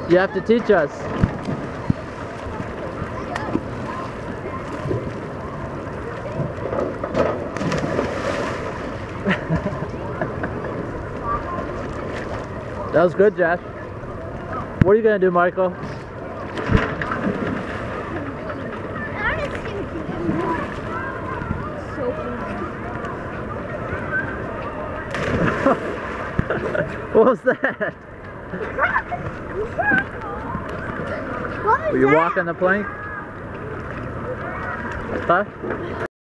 You have to teach us. That was good, Josh. What are you gonna do, Michael? What was that? What was Were you that? walking the plank? Huh?